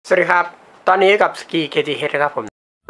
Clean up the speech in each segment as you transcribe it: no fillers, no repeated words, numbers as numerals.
สวัสดีครับตอนนี้กับสกีKTHนะครับผม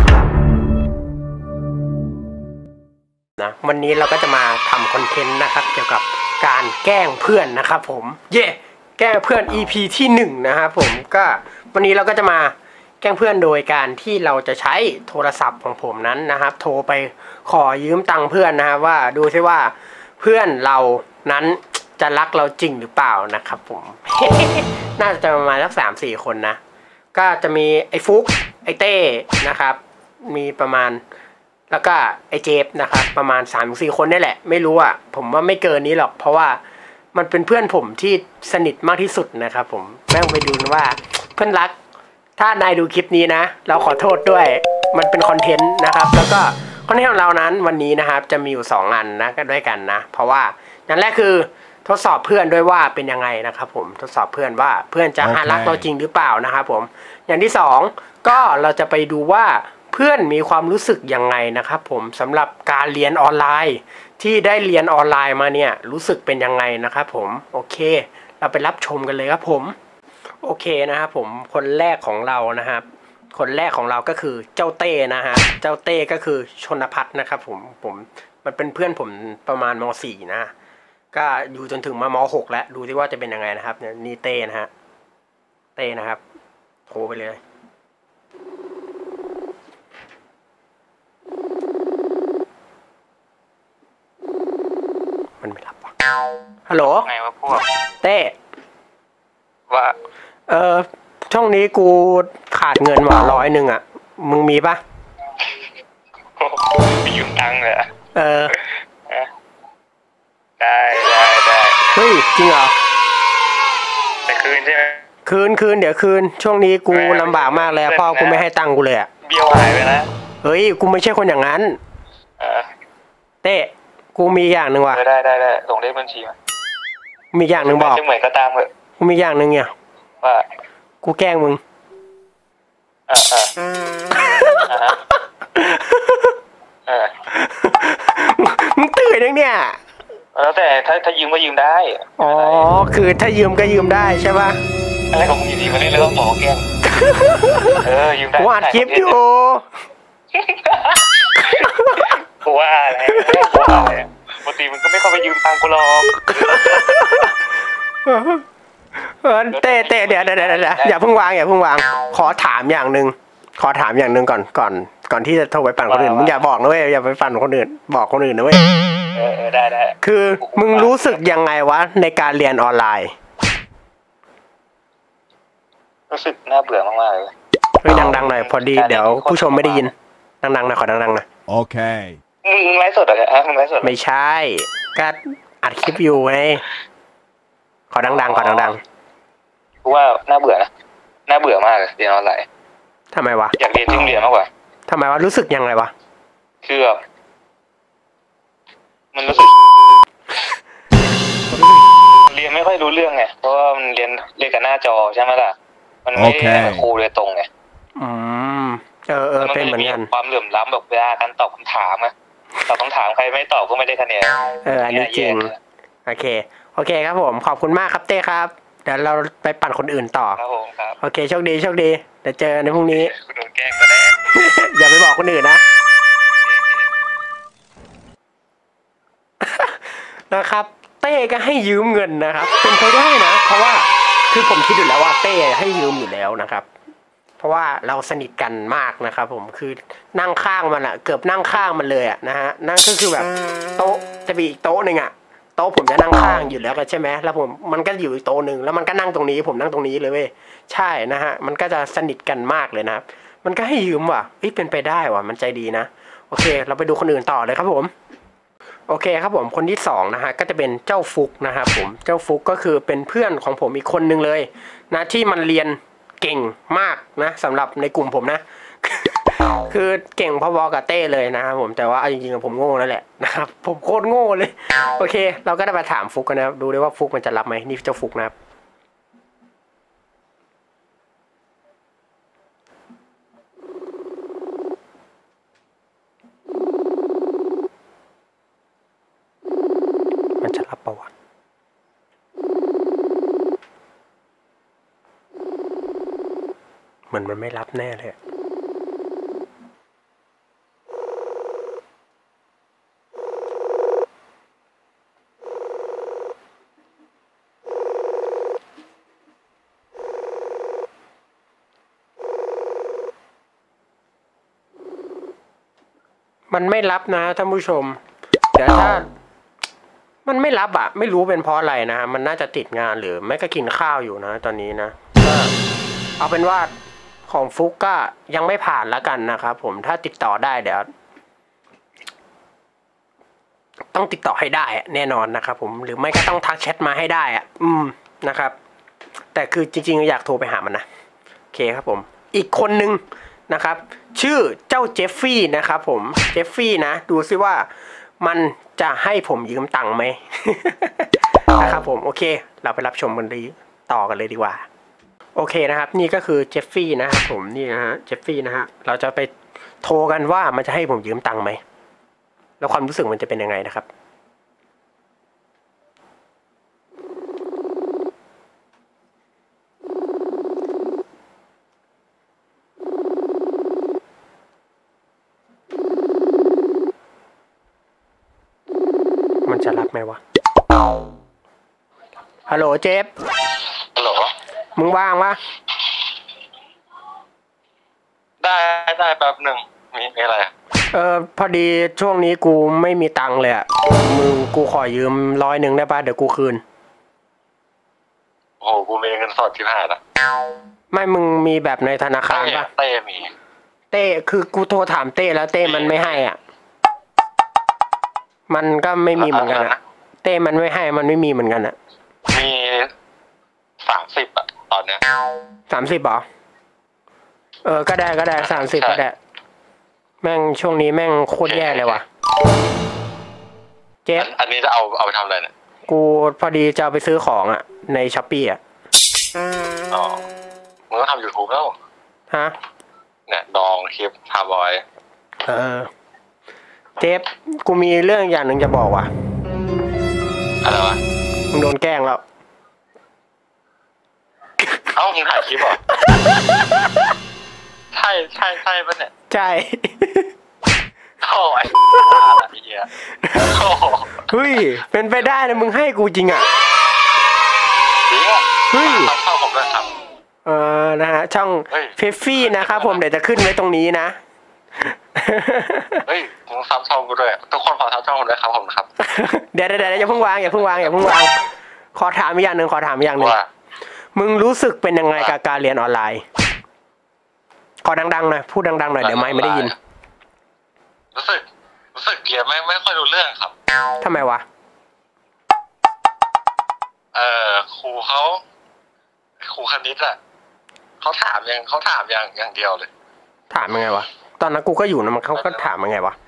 นะวันนี้เราก็จะมาทำคอนเทนต์นะครับเกี่ยวกับการแกล้งเพื่อนนะครับผมแกล้งเพื่อน EP ที่1นะครับผมก็วันนี้เราก็จะมาแกล้งเพื่อนโดยการที่เราจะใช้โทรศัพท์ของผมนั้นนะครับโทรไปขอยืมตังค์เพื่อนนะครับว่าดูซิว่าเพื่อนเรานั้นจะรักเราจริงหรือเปล่านะครับผม น่าจะประมาณสัก3-4 คนนะก็จะมีไอ้ฟุกไอ้เต้นะครับมีประมาณแล้วก็ไอ้เจฟนะครับประมาณ3-4 คนนี่แหละไม่รู้อ่ะผมว่าไม่เกินนี้หรอกเพราะว่ามันเป็นเพื่อนผมที่สนิทมากที่สุดนะครับผมแม่งไปดูนะว่าเพื่อนรักถ้านายดูคลิปนี้นะเราขอโทษด้วยมันเป็นคอนเทนต์นะครับแล้วก็คอนเทนต์ของเรานั้นวันนี้นะครับจะมีอยู่2 อันนะก็ด้วยกันนะเพราะว่าอย่างแรกคือทดสอบเพื่อนด้วยว่าเป็นยังไงนะครับผมทดสอบเพื่อนว่าเพื่อนจะรักเราจริงหรือเปล่านะครับผมอย่างที่2ก็เราจะไปดูว่าเพื่อนมีความรู้สึกยังไงนะครับผมสำหรับการเรียนออนไลน์ที่ได้เรียนออนไลน์มาเนี่ยรู้สึกเป็นยังไงนะครับผมโอเคเราไปรับชมกันเลยครับผมโอเคนะครับผมคนแรกของเรานะครับคนแรกของเราก็คือเจ้าเต้นะฮะเจ้าเต้ก็คือชนภัทรนะครับผมมันเป็นเพื่อนผมประมาณม.4 นะก็อยู่จนถึงม.6 แล้วดูที่ว่าจะเป็นยังไงนะครับเนี่ยนี่เต้นะฮะเต้นะครับโทรไปเลยมันไม่รับวะฮัลโหลไงวะพวกเต้ว่าช่องนี้กูขาดเงินมา100อ่ะมึงมีปะมียืมตังค์เหรอได้เฮ้ยจริงเหรอแต่คืนใช่ไหมคืนเดี๋ยวคืนช่วงนี้กูลำบากมากเลยพ่อกูไม่ให้ตังค์กูเลยอ่ะเบี้ยวหายไปนะเฮ้ยกูไม่ใช่คนอย่างนั้นเต้กูมีอย่างหนึ่งว่ะได้ส่งเลขบัญชีมามีอย่างหนึ่งบอกจะเหมือนก็ตามเหอะกูมีอย่างหนึ่งเนี่ยว่ากูแกล้งมึงมึงตื่นยังเนี่ยแล้วแต่ถ้ายืมก็ยืมได้อ๋อคือถ้ายืมก็ยืมได้ใช่ป่ะอะไรของมึงอยู่ดีมาเล่นเรื่องหมอแกล้งยืมได้กูอัดคลิปอยู่กูว่าอะไรปกติมึงก็ไม่เข้าไปยืมตังค์กูหรอกเต้เดี๋ยวอย่าเพิ่งวางขอถามอย่างหนึ่งก่อนที่จะโทรไปปั่นคนอื่นมึงอย่าบอกนะเว้ยอย่าไปปั่นคนอื่นบอกคนอื่นนะเว้ยได้คือมึงรู้สึกยังไงวะในการเรียนออนไลน์รู้สึกน่าเบื่อมากๆเลยเฮ้ยดังๆหน่อยพอดีเดี๋ยวผู้ชมไม่ได้ยินดังๆหน่อยขอดังๆหน่อยโอเคมึงไลฟ์สดเหรอมึงไลฟ์สดไม่ใช่ก็อัดคลิปอยู่ไงขอดังกูว่าน่าเบื่อนะน่าเบื่อมากเลยเรียนออนไลน์ทำไมวะอยากเรียนที่โรงเรียนมากกว่าทำไมวะรู้สึกยังไงวะคือแบบมันรู้สึกเรียนไม่ค่อยรู้เรื่องไงเพราะว่ามันเรียนกับหน้าจอใช่ไหมล่ะมันไม่ได้กับครูโดยตรงไงเป็นเหมือนกันความเหลื่อมล้ำแบบเวลาการตอบคำถามอะตอบคำถามใครไม่ตอบก็ไม่ได้คะแนนอันนี้จริงโอเคครับผมขอบคุณมากครับเต้ครับเดี๋ยวเราไปปั่นคนอื่นต่อครับผมครับโอเคโชคดีเดี๋ยวเจอในพรุ่งนี้คุณโดนแกล้งก็ได้อย่าไปบอกคนอื่นนะนะครับเต้ก็ให้ยืมเงินนะครับเป็นไปได้นะเพราะว่าคือผมคิดอยู่แล้วว่าเต้ให้ยืมอยู่แล้วนะครับเพราะว่าเราสนิทกันมากนะครับผมคือนั่งข้างมันอะเกือบนั่งข้างมันเลยอะนะฮะนั่นก็คือแบบโต๊ะจะมีอีกโต๊ะหนึ่งอะโต๊ะผมจะนั่งข้างอยู่แล้วกันใช่ไหมแล้วมันก็อยู่อีกโต๊ะหนึ่งแล้วมันก็นั่งตรงนี้ผมนั่งตรงนี้เลยเว้ยใช่นะฮะมันก็จะสนิทกันมากเลยนะครับมันก็ให้ยืมว่ะเป็นไปได้ว่ะมันใจดีนะโอเคเราไปดูคนอื่นต่อเลยครับผมโอเคครับผมคนที่2นะฮะก็จะเป็นเจ้าฟุกนะครับผมเจ้าฟุกก็คือเป็นเพื่อนของผมอีกคนนึงเลยนะที่มันเรียนเก่งมากนะสำหรับในกลุ่มผมนะคือเก่งพอๆกับเต้เลยนะครับผมแต่ว่าจริงๆผมโง่นั่นแหละนะครับผมโคตรโง่เลยโอเคเราก็ได้มาถามฟุกกันนะครับดูด้วยว่าฟุกมันจะรับไหมนี่เจ้าฟุกนะครับมันจะรับปะวะเหมือนมันไม่รับแน่เลยมันไม่รับนะท่านผู้ชมเดี๋ยวถ้ามันไม่รับอ่ะไม่รู้เป็นเพราะอะไรนะมันน่าจะติดงานหรือไม่ก็กินข้าวอยู่นะตอนนี้นะก็เอาเป็นว่าของฟุกก็ยังไม่ผ่านแล้วกันนะครับผมถ้าติดต่อได้เดี๋ยวต้องติดต่อให้ได้แน่นอนนะครับผมหรือไม่ก็ต้องทักแชทมาให้ได้นะครับแต่คือจริงๆอยากโทรไปหามันนะโอเคครับผมอีกคนนึงนะครับชื่อเจ้าเจฟฟี่นะครับผมเจฟฟี่นะดูซิว่ามันจะให้ผมยืมตังค์ไหม นะครับผมโอเคเราไปรับชมกันดีต่อกันเลยดีกว่าโอเคนะครับนี่ก็คือเจฟฟี่นะครับผมนี่นะฮะเจฟฟี่นะฮะเราจะไปโทรกันว่ามันจะให้ผมยืมตังค์ไหมแล้วความรู้สึกมันจะเป็นยังไงนะครับมันจะรับไหมวะฮัลโหลเจฟฮัลโหลมึงว่างปะได้แป๊บหนึ่งมีอะไรพอดีช่วงนี้กูไม่มีตังค์เลยอ่ะกูขอยืม100ได้ปะเดี๋ยวกูคืนโอ้กูมีเงินสด15นะไม่มึงมีแบบในธนาคารปะเต้มีเต้คือกูโทรถามเต้แล้วเต้มันไม่ให้อ่ะมันก็ไม่มีเหมือนกันอะเต้มันไม่ให้มันไม่มีเหมือนกันอะมี30อ่ะตอนเนี้ย 30เหรอก็ได้30ก็ได้แม่งช่วงนี้แม่งโคตรแย่เลยว่ะเจ๊อันนี้จะเอาไปทำอะไรเนี่ยกูพอดีจะเอาไปซื้อของอ่ะในช้อปปี้อ่ะอ๋อมึงก็ทำ YouTube แล้วฮะเนี่ยดองคลิปทำไว้เจ๊กูมีเรื่องอย่างหนึ่งจะบอกว่ะอะไรวะมึงโดนแกล้งแล้วมึงถ่ายคลิปเหรอใช่ปะเนี่ยใช่โอ้ยเหี้ยเฮ้ยเป็นไปได้นะมึงให้กูจริงอ่ะเฮ้ยช่องผมด้วยครับนะฮะช่องเฟฟฟี่นะครับผมเดี๋ยวจะขึ้นไว้ตรงนี้นะเฮ้ยมึงซับช่องกูด้วยทุกคนขอซับช่องผมด้วยครับผมครับเดี๋ยวอย่าเพิ่งวางขอถามอีกอย่างหนึ่งมึงรู้สึกเป็นยังไงกับการเรียนออนไลน์ขอดังๆหน่อยพูดดังๆหน่อยเดี๋ยวไม่ได้ยินรู้สึกเรียนไม่ค่อยรู้เรื่องครับทำไมวะครูคณิตอ่ะเขาถามอย่างเดียวเลยถามยังไงวะตอนนั้นกูก็อยู่นะมันเขาก็ถามยังไงวะ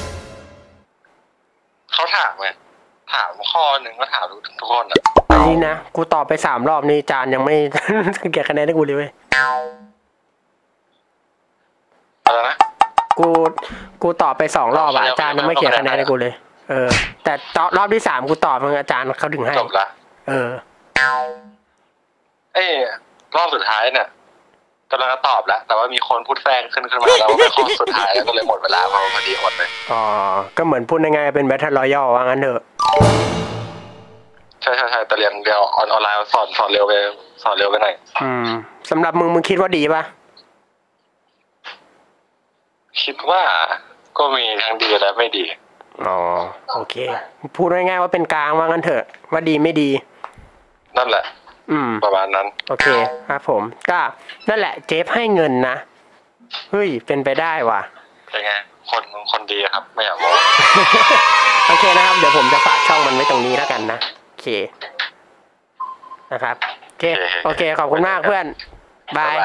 เขาถามข้อหนึ่งก็ถามทุกคนอ่ะอันนี้นะกูตอบไป3 รอบนี่จานยังไม่ เก็บคะแนนให้กูเลยเว้ยอะไรนะกูตอบไป2 รอบอ่ะอาจารย์ยังไม่เขียนคะแนนให้กูเลยแต่รอบที่3กูตอบมันอาจารย์เขาถึงให้จบละรอบสุดท้ายเนี่ยกำลังจะตอบแล้วแต่ว่ามีคนพูดแฝงขึ้นมาแล้วเป็นข้อสุดท้ายแล้วก็เลยหมดเวลาพอดีอดเลยก็เหมือนพูดยังไงเป็นแบทเทิลรอยัลว่างั้นเถอะใช่แต่เรียนเดียวออนไลน์สอนเร็วไปหน่อยสำหรับมึงคิดว่าดีป่ะคิดว่าก็มีทั้งดีและไม่ดีโอเคพูดง่ายๆว่าเป็นกลางว่างั้นเถอะว่าดีไม่ดีนั่นแหละประมาณนั้นโอเคครับผมก็นั่นแหละเจฟให้เงินนะเฮ้ยเป็นไปได้ว่ะเป็นไงคนดีครับไม่อยากบอกโอเคนะครับเดี๋ยวผมจะฝากช่องมันไว้ตรงนี้แล้วกันนะโอเคนะครับโอเคขอบคุณมากเพื่อนบาย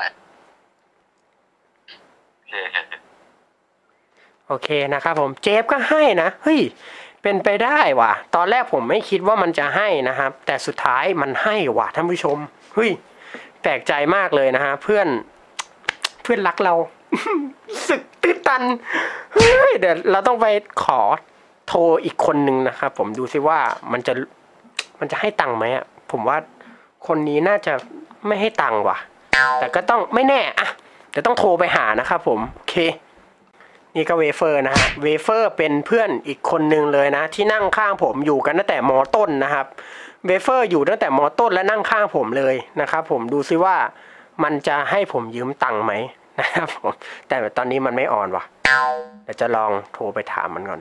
โอเคนะครับผมเจฟก็ให้นะเฮ้ยเป็นไปได้ว่ะตอนแรกผมไม่คิดว่ามันจะให้นะครับแต่สุดท้ายมันให้ว่ะท่านผู้ชมเฮ้ยแปลกใจมากเลยนะฮะเพื่อนรักเราสึกตื้นตันเฮ้ยเดี๋ยวเราต้องไปขอโทรอีกคนนึงนะครับผมดูซิว่ามันจะให้ตังค์ไหมอ่ะผมว่าคนนี้น่าจะไม่ให้ตังค์ว่ะแต่ก็ต้องไม่แน่อะจะต้องโทรไปหานะครับผมโอเคนี่ก็เวเฟอร์นะฮะเวเฟอร์เป็นเพื่อนอีกคนนึงเลยนะที่นั่งข้างผมอยู่กันตั้งแต่ม.ต้นนะครับเวเฟอร์อยู่ตั้งแต่ม.ต้นและนั่งข้างผมเลยนะครับผมดูซิว่ามันจะให้ผมยืมตังค์ไหมนะครับผมแต่ตอนนี้มันไม่ออนว่ะเดี๋ยวจะลองโทรไปถามมันก่อน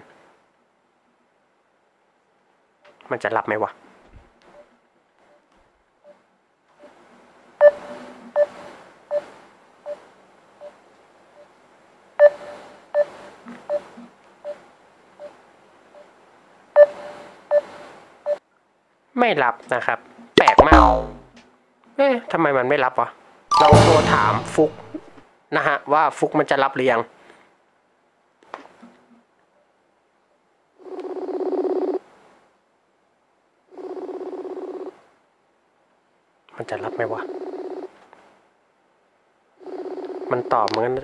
มันจะรับไหมวะไม่รับนะครับแปลกมากเอ๊ะทำไมมันไม่รับวะลองโทรถามฟุกนะฮะว่าฟุกมันจะรับหรือยังมันจะรับไหมวะมันตอบเหมือนกัน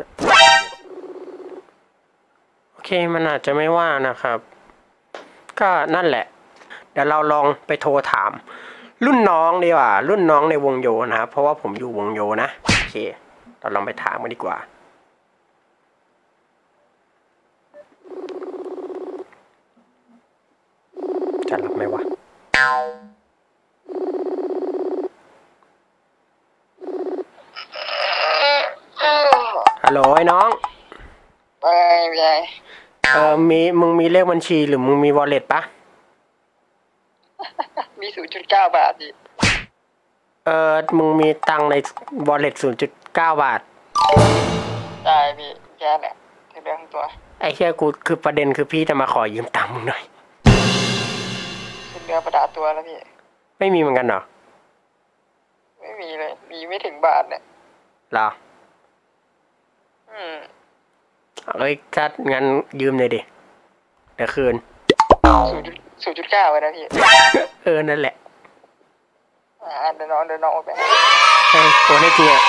โอเคมันอาจจะไม่ว่านะครับก็นั่นแหละเดี๋ยวเราลองไปโทรถามรุ่นน้องดีกว่ารุ่นน้องในวงโยนะครับเพราะว่าผมอยู่วงโยนะโอเคเราลองไปถามกันดีกว่าจะรับไหมวะฮัลโหลไอ้น้องมึงมีเลขบัญชีหรือมึงมีวอลเล็ตปะมี 0.9 บาทดิมึงมีตังในวอลเล็ต 0.9 บาทได้พี่แค่เนี่ยเรื่องตัวไอ้เหี้ยกูคือประเด็นคือพี่จะมาขอยืมตังค์มึงหน่อยเป็นเนื้อประดาตัวแล้วพี่ไม่มีเหมือนกันเหรอไม่มีเลยมีไม่ถึงบาทเนี่ยหรอเอ้ยถ้างั้นยืมเลยดิเดี๋ยวคืน 0.9 ไว้นะพี่นั่นแหละเดินน้องไปโอนให้จริงอ่ะ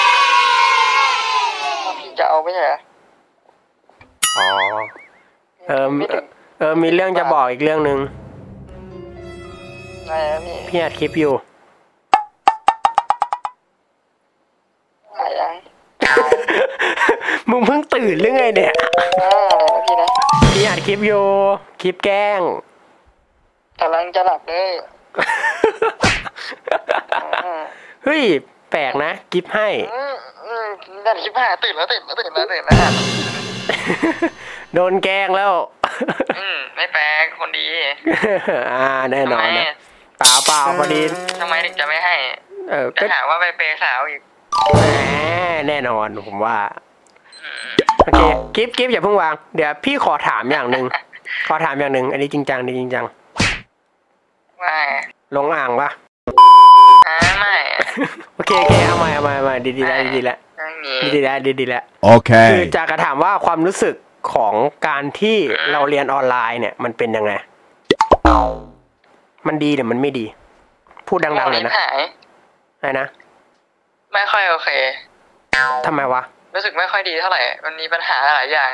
พี่จะเอาไม่ใช่เหรอมีเรื่องจะบอกอีกเรื่องนึงอะไรนะพี่อัดคลิปอยู่ยังมึงเพิ่งตื่นหรือไงเนี่ยพี่นะพี่อัดคลิปอยู่คลิปแกล้งกำลังจะหลับเลยเฮ้ยแปลกนะคลิปให้นั่นคลิปให้ตื่นแล้วโดนแกล้งแล้วไม่แปลกคนดีแน่นอนนะเปล่าพอดีทำไมถึงจะไม่ให้จะถามว่าไปเปย์สาวอีกแน่นอนผมว่าโอเคคลิปอย่าเพิ่งวางเดี๋ยวพี่ขอถามอย่างหนึ่งอันนี้จริงจังไม่ลงอ่างปะไม่โอเคเอาใหม่ดีแล้วดีแล้วโอเคคือจะกระถามว่าความรู้สึกของการที่เราเรียนออนไลน์เนี่ยมันเป็นยังไงมันดีหรือมันไม่ดีพูดดังๆเลยนะอะไรนะไม่ค่อยโอเคทำไมวะรู้สึกไม่ค่อยดีเท่าไหร่มันมีปัญหาหลายอย่าง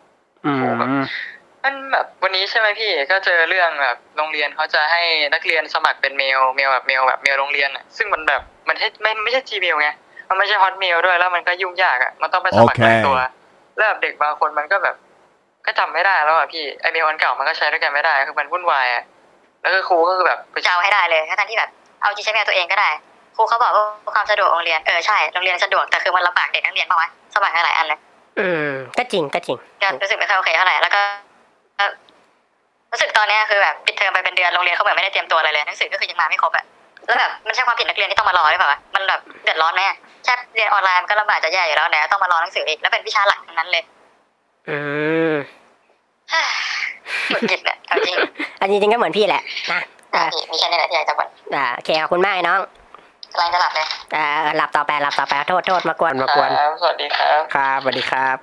มันแบบวันนี้ใช่ไหมพี่ก็เจอเรื่องแบบโรงเรียนเขาจะให้นักเรียนสมัครเป็นเมลแบบเมลโรงเรียนอ่ะซึ่งมันแบบมันไม่ใช่ Gmail ไงมันไม่ใช่ Hotmail ด้วยแล้วมันก็ยุ่งยากอ่ะมันต้องไปสมัครหลายตัวแล้วแบบเด็กบางคนมันก็แบบก็จำไม่ได้แล้วอ่ะพี่ไอเมลอันเก่ามันก็ใช้ด้วยกันไม่ได้คือมันวุ่นวายอ่ะแล้วคือครูก็คือแบบจะเอาให้ได้เลยทั้งที่แบบเอาจริงใช้เมลตัวเองก็ได้ครูเขาบอกว่าความสะดวกโรงเรียนใช่โรงเรียนสะดวกแต่คือมันลำบากเด็กนักเรียนป่าววะสมัครหลายอันเลยก็จริงก็รู้สึกไม่ค่อยโอเคเท่าไหร่แล้วก็รู้สึกตอนนี้คือแบบปิดเทอมไปเป็นเดือนโรงเรียนเขาแบบไม่ได้เตรียมตัวอะไรเลยหนังสือก็คือยังมาไม่ครบอะแล้วแบบมันใช่ความผิดนักเรียนที่ต้องมารอหรือเปล่ามันแบบเดือดร้อนไหมแค่เรียนออนไลน์มันก็ลำบากจะแย่อยู่แล้วไหนต้องมารอหนังสืออีกแล้วเป็นวิชาหลักทั้งนั้นเลยหงุดหงิดเนี่ยเอาจริงอันจริงก็เหมือนพี่แหละนะมีแค่นี้แหละที่อยากจะบ่นโอเคขอบคุณมากน้องกำลังจะหลับเลยหลับต่อไปโทษมากวนสวัสดีครับครับสวัสดีครับ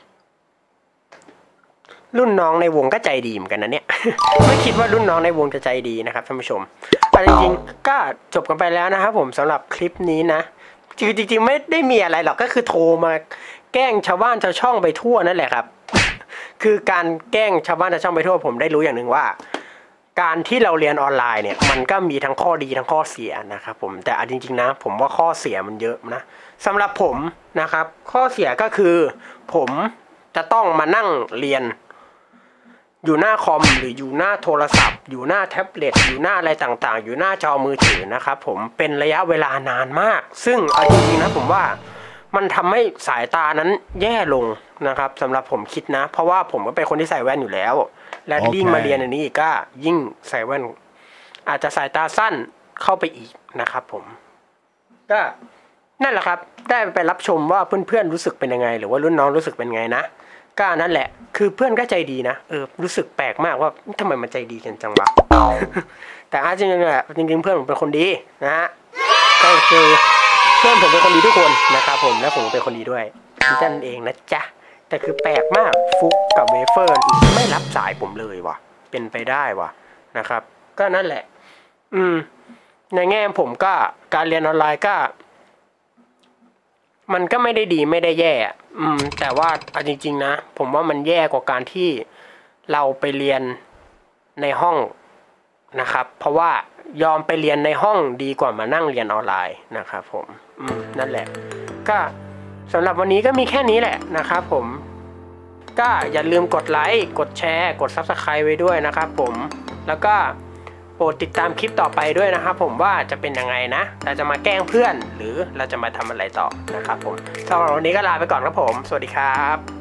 รุ่นน้องในวงก็ใจดีเหมือนกันนะเนี่ย ไม่คิดว่ารุ่นน้องในวงจะใจดีนะครับท่านผู้ชมแต่จริงๆก็จบกันไปแล้วนะครับผมสำหรับคลิปนี้นะจริงๆไม่ได้มีอะไรหรอกก็คือโทรมาแกล้งชาวบ้านชาวช่องไปทั่วนั่นแหละครับ คือการแกล้งชาวบ้านชาวช่องไปทั่วผมได้รู้อย่างหนึ่งว่าการที่เราเรียนออนไลน์เนี่ยมันก็มีทั้งข้อดีทั้งข้อเสียนะครับผมแต่จริงๆนะผมว่าข้อเสียมันเยอะนะสำหรับผมนะครับ ข้อเสียก็คือผมจะต้องมานั่งเรียนอยู่หน้าคอมหรืออยู่หน้าโทรศัพท์อยู่หน้าแท็บเล็ตอยู่หน้าอะไรต่างๆอยู่หน้าจอมือถือนะครับผมเป็นระยะเวลานานมากซึ่งเอาจริงๆนะผมว่ามันทำให้สายตานั้นแย่ลงนะครับสำหรับผมคิดนะเพราะว่าผมก็เป็นคนที่ใส่แว่นอยู่แล้วและยิ่งมาเรียนอันนี้อีกก็ยิ่งใส่แว่นอาจจะสายตาสั้นเข้าไปอีกนะครับผมก็นั่นแหละครับได้ไปรับชมว่าเพื่อนๆรู้สึกเป็นยังไงหรือว่ารุ่นน้องรู้สึกเป็นไงนะก็นั่นแหละคือเพื่อนก็ใจดีนะรู้สึกแปลกมากว่าทำไมมันใจดีกันจังวะ แต่จริงๆแหละจริงๆเพื่อนผมเป็นคนดีนะฮะก็คือเพื่อนผมเป็นคนดีทุกคนนะครับผมและผมเป็นคนดีด้วยนั่นเองนะจ๊ะแต่คือแปลกมากฟุกกับเวเฟอร์ไม่รับสายผมเลยว่ะเป็นไปได้ว่ะนะครับก็นั่นแหละในแง่ผมก็การเรียนออนไลน์ก็มันก็ไม่ได้ดีไม่ได้แย่แต่ว่าเอาจริงๆนะผมว่ามันแย่กว่าการที่เราไปเรียนในห้องนะครับเพราะว่ายอมไปเรียนในห้องดีกว่ามานั่งเรียนออนไลน์นะครับผมนั่นแหละก็สำหรับวันนี้ก็มีแค่นี้แหละนะครับผมก็อย่าลืมกดไลค์กดแชร์กด Subscribe ไว้ด้วยนะครับผมแล้วก็โปรดติดตามคลิปต่อไปด้วยนะครับผมว่าจะเป็นยังไงนะเราจะมาแกล้งเพื่อนหรือเราจะมาทำอะไรต่อนะครับผมสำหรับวันนี้ก็ลาไปก่อนครับผมสวัสดีครับ